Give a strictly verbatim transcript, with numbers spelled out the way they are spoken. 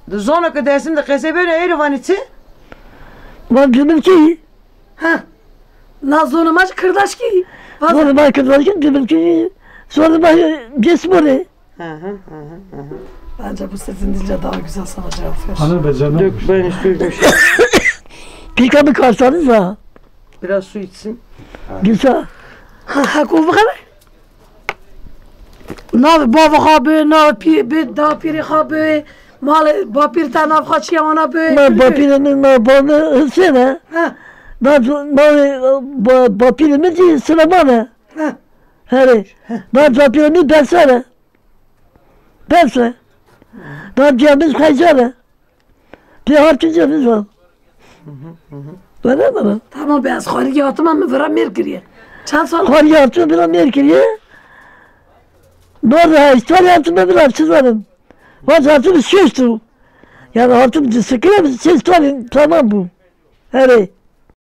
Zona que dersim de kasebene Erivan içi. Ben dedim ki, Ha. Nazonu maç kırdaş ki. sonra ben kırdaşım dedim ki, sonra ben cesim oraya. Hı hı hı hı. Bence bu sesin diliyle daha güzel sana cevap ver. Hani becermem. Dök ben istiyorum. Pikamı kalsanız ha, Biraz su içsin. güzel. Ha ha kovuk abi. Nav baba abi, nav pi bir da piri abi. Mal bapir ta nav kaçıya ona be. Ben papirimi, ben bana hırsene. Ha. Ben, ben, papirimi değil, sıra bana. Ha. Hele, ben papirimi versene. Verse. Ben cebiz kaysana. Bir harcı cebiz var. Öyle mi? Tamam beyaz harika atma mı vera merkiriye. Çal sal. Kar yağtı bir an yerkiriye. Doğru ha, işte hayatımda bir açılarım. Var hayatımız şişti. Yani hayatımızı sıkıyorum, ses tuvalim, tamam bu. Hele.